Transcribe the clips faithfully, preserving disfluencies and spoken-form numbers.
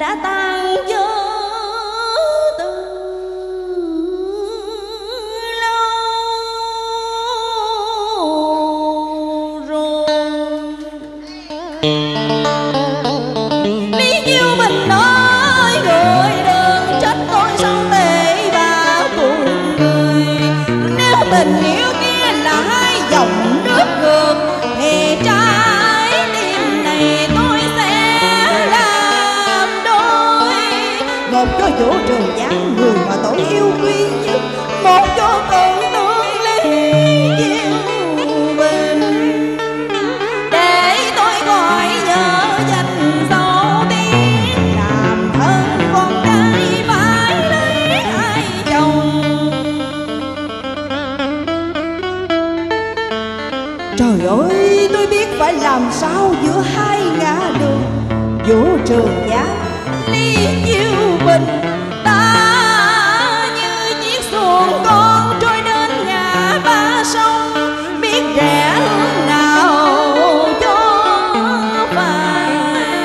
đã tan vỡ từ lâu rồi. Lý Diêu Bình nói người đừng trách tôi sao tệ bạc cùng người. Nếu tình yêu kia là hai dòng nước ngược thì trái tim này tôi sẽ làm đôi. Một cho vũ trường giáng người mà tôi yêu quý nhất, một cho cần tương Lý Diêu Bình. Để tôi gọi nhớ danh dấu tiếng, làm thân con gái phải lấy hai chồng. Trời ơi, tôi biết phải làm sao giữa hai ngã đường, vũ trường giáng Lý Diêu Bình. Ta như chiếc xuồng con trôi đến ngã ba sông, biết rẽ hướng nào cho phải.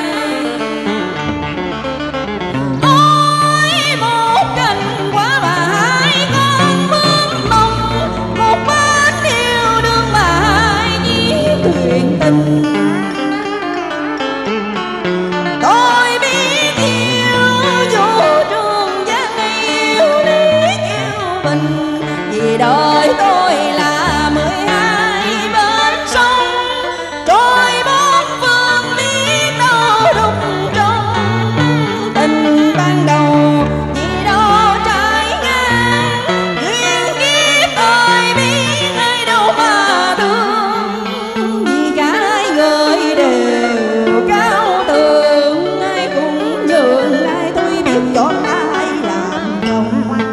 Ôi một cành quả và hai con bướm mông, một bên yêu đương mà hai chiếc thuyền tình. Tôi biết yêu vũ trường giáng yêu Lý Diêu Bình, vì đời tôi là mười hai bên sông, trôi bốn phương biết đâu đục trong tình ban đầu. Vì đâu trái ngang duyên kiếp tôi biết ai đâu mà thương, vì cả hai người đều cao tường, ai cũng nhường ai, tôi biết chọn ai làm chồng.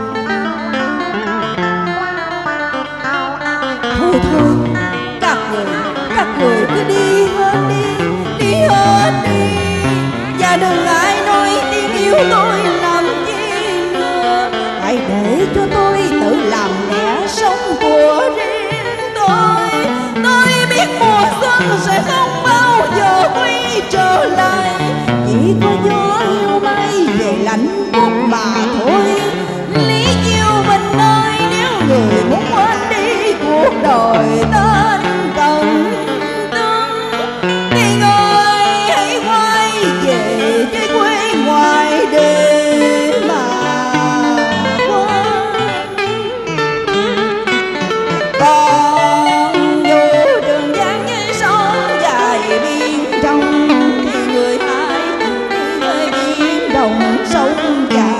Thôi thôi, các người, các người cứ đi hết đi, đi hết đi, và đừng ai nói tiếng yêu tôi làm gì nữa. Hãy để cho tôi tự làm mẹ sống của riêng tôi. Tôi biết mùa xuân sẽ không bao giờ quay trở lại, chỉ có gió hiu bay về lạnh buốt mà thôi. Lý Diêu Bình ơi, nếu người muốn quên đi cuộc đời tên cần tương, thì người hãy quay về cái quê ngoài để mà quên. Còn vũ trường giáng như sông dài biển trong, thì người hai người biển đồng sông dài.